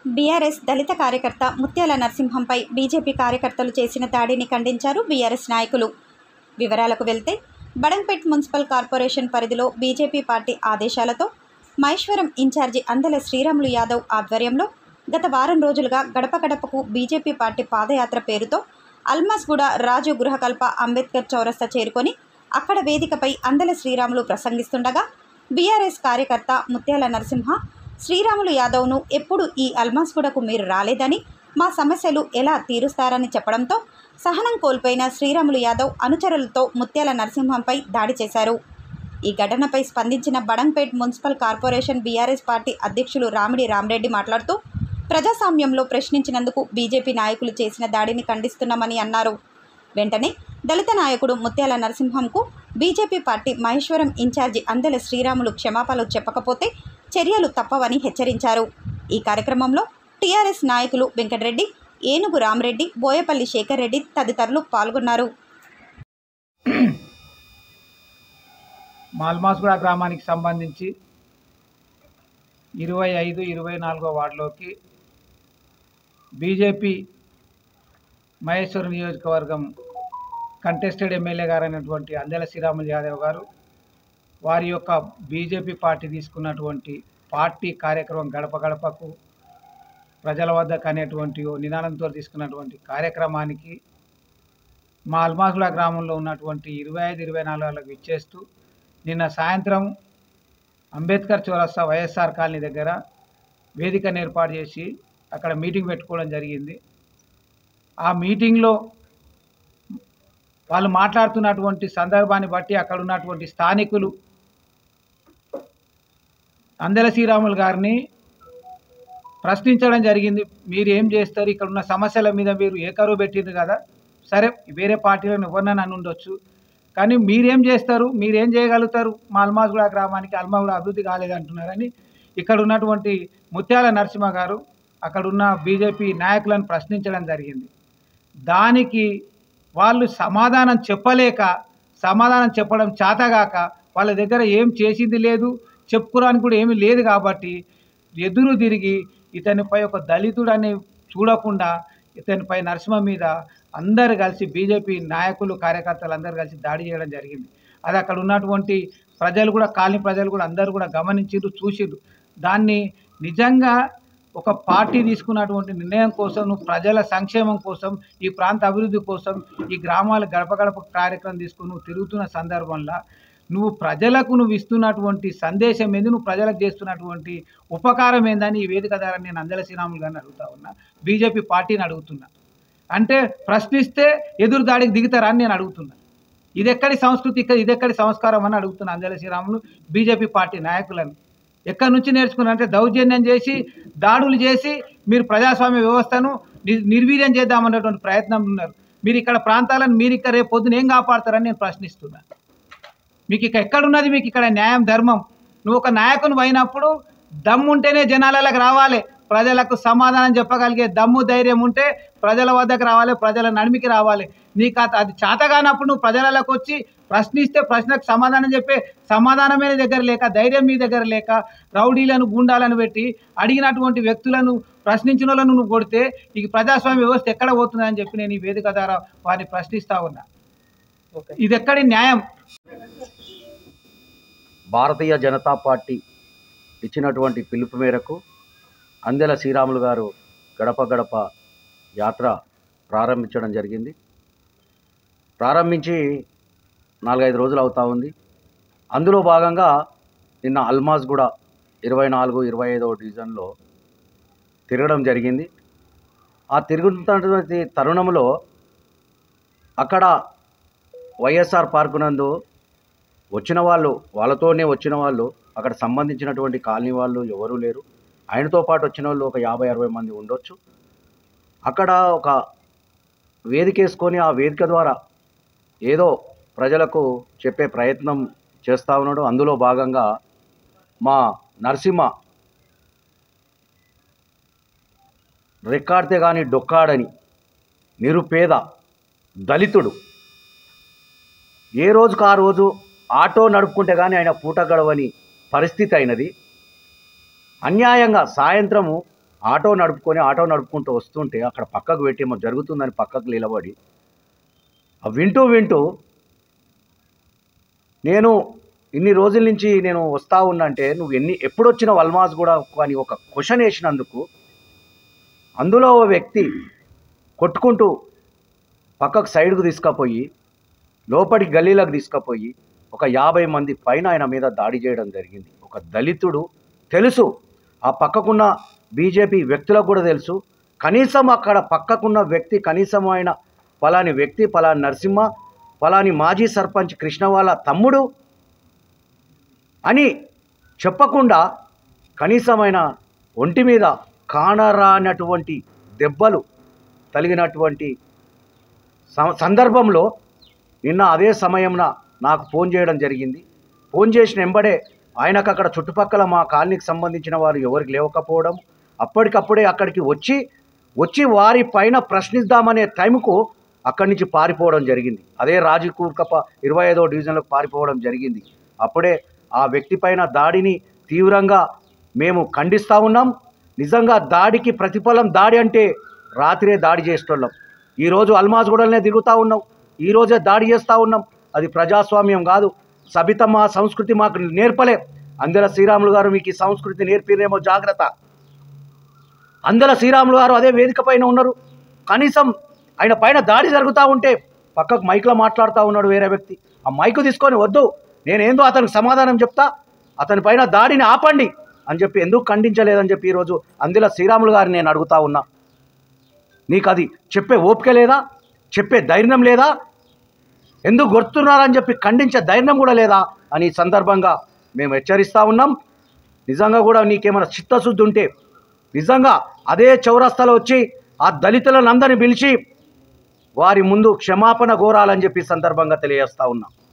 BRS దళిత కార్యకర్త ముత్యాల నరసింహంపై BJP కార్యకర్తలు చేసిన దాడిని ఖండించారు బీఆర్ఎస్ నాయకులు. వివరాలకు వెళ్తే, బడంగ్పేట్ మున్సిపల్ కార్పొరేషన్ పరిధిలో బీజేపీ పార్టీ ఆదేశాలతో మహేశ్వరం ఇన్ఛార్జి అందెల శ్రీరాములు యాదవ్ ఆధ్వర్యంలో గత వారం రోజులుగా గడప గడపకు బీజేపీ పార్టీ పాదయాత్ర పేరుతో అల్మాస్గూడ రాజు గృహకల్ప అంబేద్కర్ చౌరస్తా చేరుకొని అక్కడ వేదికపై అందెల శ్రీరాములు ప్రసంగిస్తుండగా బీఆర్ఎస్ కార్యకర్త ముత్యాల నరసింహ శ్రీరాములు యాదవ్ను ఎప్పుడు ఈ అల్మాస్గూడకు మీరు రాలేదని, మా సమస్యలు ఎలా తీరుస్తారని చెప్పడంతో సహనం కోల్పోయిన శ్రీరాములు యాదవ్ అనుచరులతో ముత్యాల నరసింహంపై దాడి చేశారు. ఈ ఘటనపై స్పందించిన Badangpet municipal corporation BRS party అధ్యక్షులు రామిడి రామరెడ్డి మాట్లాడుతూ, ప్రజాస్వామ్యంలో ప్రశ్నించినందుకు బీజేపీ నాయకులు చేసిన దాడిని ఖండిస్తున్నామని అన్నారు. వెంటనే దళిత నాయకుడు ముత్యాల నరసింహంకు BJP party Maheshwaram incharge Andela Sriramulu క్షమాపణలు చెప్పకపోతే చర్యలు తప్పవని హెచ్చరించారు. ఈ కార్యక్రమంలో టీఆర్ఎస్ నాయకులు వెంకటరెడ్డి, ఏనుగు రామరెడ్డి, బోయపల్లి శేఖర్ రెడ్డి తదితరులు పాల్గొన్నారు. అల్మాస్గూడ గ్రామానికి సంబంధించి 25, 24 వార్డులోకి బీజేపీ మహేశ్వరం నియోజకవర్గం కంటెస్టెడ్ ఎమ్మెల్యే గారైనటువంటి అందెల శ్రీరాములు యాదవ్ గారు వారి యొక్క బీజేపీ పార్టీ తీసుకున్నటువంటి పార్టీ కార్యక్రమం గడప గడపకు ప్రజల వద్దకు అనేటువంటి నినాదంతో తీసుకున్నటువంటి కార్యక్రమానికి మా అల్మాస్గూడ గ్రామంలో ఉన్నటువంటి 25, 24 వాళ్ళకు ఇచ్చేస్తూ నిన్న సాయంత్రం అంబేద్కర్ చౌరస్తా వైఎస్ఆర్ కాలనీ దగ్గర వేదికను ఏర్పాటు చేసి అక్కడ మీటింగ్ పెట్టుకోవడం జరిగింది. ఆ మీటింగ్లో వాళ్ళు మాట్లాడుతున్నటువంటి సందర్భాన్ని బట్టి అక్కడ ఉన్నటువంటి స్థానికులు అందెల శ్రీరాములు గారిని ప్రశ్నించడం జరిగింది. మీరు ఏం చేస్తారు, ఇక్కడ ఉన్న సమస్యల మీద మీరు ఏకరువు పెట్టింది కదా, సరే వేరే పార్టీలను ఎవరినైనా అని ఉండొచ్చు, కానీ మీరేం చేస్తారు, మీరేం చేయగలుగుతారు, మా అల్మాస్గూడ గ్రామానికి అల్మాస్గూడ అభివృద్ధి కాలేదంటున్నారని ఇక్కడ ఉన్నటువంటి ముత్యాల నరసింహ గారు అక్కడున్న బీజేపీ నాయకులను ప్రశ్నించడం జరిగింది. దానికి వాళ్ళు సమాధానం చెప్పడం చేతగాక వాళ్ళ దగ్గర ఏం చేసింది లేదు, చెప్పుకోవడానికి కూడా ఏమీ లేదు కాబట్టి ఎదురు తిరిగి ఇతనిపై ఒక దళితుడని చూడకుండా ఇతనిపై నరసింహ మీద అందరు కలిసి బీజేపీ నాయకులు కార్యకర్తలు అందరూ కలిసి దాడి చేయడం జరిగింది. అది అక్కడ ఉన్నటువంటి ప్రజలు కూడా, కాలనీ ప్రజలు కూడా అందరూ కూడా గమనించారు, చూసిరు. దాన్ని నిజంగా ఒక పార్టీ తీసుకున్నటువంటి నిర్ణయం కోసం, నువ్వు ప్రజల సంక్షేమం కోసం, ఈ ప్రాంత అభివృద్ధి కోసం, ఈ గ్రామాల గడప గడప కార్యక్రమం తీసుకుని నువ్వు తిరుగుతున్న సందర్భంలో నువ్వు ఇస్తున్నటువంటి సందేశం ఏంది, నువ్వు ప్రజలకు చేస్తున్నటువంటి ఉపకారం ఏందని ఈ వేదిక ద్వారా నేను అందెల శ్రీరాములు గారిని అడుగుతా ఉన్నా, బీజేపీ పార్టీని అడుగుతున్నా. అంటే ప్రశ్నిస్తే ఎదురు దాడికి దిగుతారా అని నేను అడుగుతున్నా. ఇదెక్కడి సంస్కృతి, ఇదెక్కడి సంస్కారం అని అడుగుతున్నా అందెల శ్రీరాములు బీజేపీ పార్టీ నాయకులను. ఎక్కడి నుంచి నేర్చుకున్నారంటే దౌర్జన్యం చేసి, దాడులు చేసి మీరు ప్రజాస్వామ్య వ్యవస్థను నిర్వీర్యం చేద్దామన్నటువంటి ప్రయత్నం ఉన్నారు. మీరు ఇక్కడ ప్రాంతాలను మీరు ఇక్కడ రేపు పొద్దున ఏం కాపాడతారని నేను ప్రశ్నిస్తున్నా. మీకు ఇక్కడ ఎక్కడున్నది, మీకు ఇక్కడ న్యాయం ధర్మం? నువ్వు ఒక నాయకుని అయినప్పుడు దమ్ముంటేనే జనాలకు రావాలి, ప్రజలకు సమాధానం చెప్పగలిగే దమ్ము ధైర్యం ఉంటే ప్రజల వద్దకు రావాలి, ప్రజల నడిమికి రావాలి. నీకు అది చేతగానప్పుడు నువ్వు ప్రజలకు వచ్చి ప్రశ్నిస్తే ప్రశ్నకు సమాధానం చెప్పే సమాధానమే దగ్గర లేక, ధైర్యం మీ దగ్గర లేక, రౌడీలను గుండాలను పెట్టి అడిగినటువంటి వ్యక్తులను ప్రశ్నించిన వాళ్ళను నువ్వు కొడితే ఈ ప్రజాస్వామ్య వ్యవస్థ ఎక్కడ పోతుందని చెప్పి నేను ఈ వేదిక ద్వారా వారిని ప్రశ్నిస్తా ఉన్నా. ఇది ఎక్కడి న్యాయం? భారతీయ జనతా పార్టీ ఇచ్చినటువంటి పిలుపు మేరకు అందెల శ్రీరాములు గారు గడప గడప యాత్ర ప్రారంభించడం జరిగింది. ప్రారంభించి 4-5 రోజులు అవుతా ఉంది. అందులో భాగంగా నిన్న అల్మాస్గూడ 24, 25వ డివిజన్లో తిరగడం జరిగింది. ఆ తిరుగుతున్నటువంటి తరుణంలో అక్కడ వైఎస్ఆర్ పార్కు నందు వాళ్ళతోనే వచ్చిన వాళ్ళు అక్కడ సంబంధించినటువంటి కాలనీ వాళ్ళు ఎవరూ లేరు. ఆయనతో పాటు వచ్చిన వాళ్ళు ఒక 50-60 మంది ఉండొచ్చు. అక్కడ ఒక వేదిక వేసుకొని ఆ వేదిక ద్వారా ఏదో ప్రజలకు చెప్పే ప్రయత్నం చేస్తూ ఉన్నాడు. అందులో భాగంగా మా నరసింహ రెక్కాడితే కానీ డొక్కాడని నిరుపేద దళితుడు, ఏ రోజుకు ఆ రోజు ఆటో నడుపుకుంటే కానీ ఆయన పూట గడవని పరిస్థితి అయినది. అన్యాయంగా సాయంత్రము ఆటో నడుపుకుంటూ వస్తుంటే అక్కడ పక్కకు పెట్టి ఏమో జరుగుతుందని పక్కకు నిలబడి వింటూ నేను ఇన్ని రోజుల నుంచి నేను వస్తా ఉన్నంటే నువ్వు ఎప్పుడు వచ్చినావు అల్మాజ్ కూడా అని ఒక క్వశ్చన్ వేసినందుకు అందులో ఓ వ్యక్తి కొట్టుకుంటూ పక్కకు సైడ్కు తీసుకుపోయి లోపలికి గల్లీలకు తీసుకుపోయి ఒక 50 మంది పైన ఆయన మీద దాడి చేయడం జరిగింది. ఒక దళితుడు తెలుసు, ఆ పక్కకున్న బీజేపీ వ్యక్తులకు కూడా తెలుసు. కనీసం అక్కడ పక్కకున్న వ్యక్తి కనీసం ఆయన పలాని వ్యక్తి పలాని నరసింహ పలాని మాజీ సర్పంచ్ కృష్ణ వాళ్ళ తమ్ముడు అని చెప్పకుండా కనీసమైన ఒంటి మీద కానరానటువంటి దెబ్బలు తగిలినటువంటి సందర్భంలో నిన్న అదే సమయంలో నాకు ఫోన్ చేయడం జరిగింది. ఫోన్ చేసిన వెంబడే ఆయనకు అక్కడ చుట్టుపక్కల మా కాలనీకి సంబంధించిన వారు ఎవరికి లేవకపోవడం, అప్పటికప్పుడే అక్కడికి వచ్చి వారి పైన ప్రశ్నిద్దామనే టైంకు అక్కడి నుంచి పారిపోవడం జరిగింది. అదే రాజకూర్కప్ప 25వ డివిజన్లకు పారిపోవడం జరిగింది. అప్పుడే ఆ వ్యక్తి పైన దాడిని తీవ్రంగా మేము ఖండిస్తూ ఉన్నాం. నిజంగా దాడికి ప్రతిఫలం దాడి అంటే రాత్రే దాడి చేసేటోళ్ళం. ఈరోజు అల్మాజ్గూడలనే దిగుతూ ఉన్నాం, ఈరోజే దాడి చేస్తూ ఉన్నాం. అది ప్రజాస్వామ్యం కాదు. సబితమ్మ సంస్కృతి మాకు నేర్పలే. అందెల శ్రీరాములు గారు మీకు ఈ సంస్కృతి నేర్పిరేమో జాగ్రత్త. అందెల శ్రీరాములు గారు అదే వేదిక పైన ఉన్నారు. కనీసం ఆయన పైన దాడి జరుగుతూ ఉంటే పక్కకు మైక్లో మాట్లాడుతూ ఉన్నాడు వేరే వ్యక్తి. ఆ మైకు తీసుకొని వద్దు, నేనేందో అతనికి సమాధానం చెప్తా, అతని పైన దాడిని ఆపండి అని చెప్పి ఎందుకు ఖండించలేదని చెప్పి ఈరోజు అందెల శ్రీరాములు గారిని నేను అడుగుతా ఉన్నా. నీకు అది చెప్పే ఓపిక లేదా? చెప్పే ధైర్యం లేదా? ఎందుకు గుర్తున్నారని చెప్పి ఖండించే ధైర్యం కూడా లేదా అని ఈ సందర్భంగా మేము హెచ్చరిస్తూ ఉన్నాం. నిజంగా కూడా నీకేమైనా చిత్తశుద్ధి ఉంటే నిజంగా అదే చౌరస్తాలో వచ్చి ఆ దళితులను అందరినీ పిలిచి వారి ముందు క్షమాపణ కోరాలని చెప్పి సందర్భంగా తెలియజేస్తూ ఉన్నాం.